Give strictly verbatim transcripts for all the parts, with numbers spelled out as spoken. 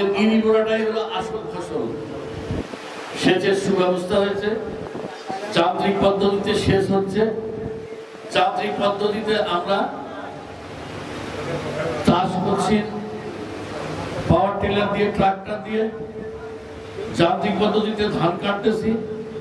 আমাদের ইরিগোড়াটাই হলো আসল ফসল। সেচের সুব্যবস্থা হয়েছে, যান্ত্রিক পদ্ধতিতে সেচ হচ্ছে, যান্ত্রিক পদ্ধতিতে আমরা চাষ করছি পাওয়ার টিলার দিয়ে, ট্রাক্টর দিয়ে, যান্ত্রিক পদ্ধতিতে ধান কাটতেছি,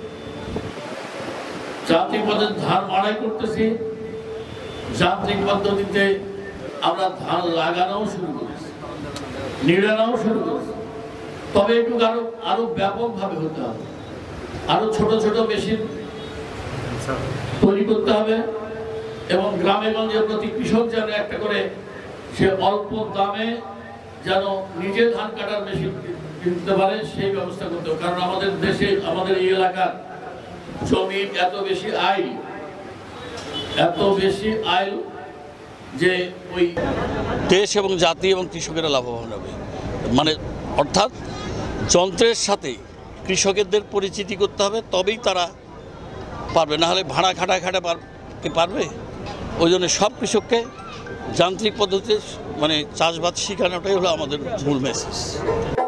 যান্ত্রিক পদ্ধতিতে ধান মাড়াই করতেছি, যান্ত্রিক পদ্ধতিতে আমরা ধান লাগানোও শুরু করেছি, নিড়ানোও শুরু করেছি। তবে একটু আরো আরো ব্যাপকভাবে হতে হবে, আরো ছোট ছোট মেশিন তৈরি করতে হবে এবং গ্রামে গঞ্জে প্রতি কৃষক যেন একটা করে সে অল্প দামে যেন নিজে ধান কাটার মেশিন কিনতে পারে সেই ব্যবস্থা করতে হবে। কারণ আমাদের দেশে, আমাদের এই এলাকার জমির এত বেশি আয়, এত বেশি আয় যে ওই দেশ এবং জাতি এবং কৃষকেরা লাভবান হবে। মানে অর্থাৎ যন্ত্রের সাথে কৃষকদের পরিচিতি করতে হবে, তবেই তারা পারবে, না হলে ভাড়া খাটা খাটা পারবে। ওই জন্য সব কৃষককে যান্ত্রিক পদ্ধতিতে মানে চাষবাস শেখানোটাই হলো আমাদের মূল মেসেজ।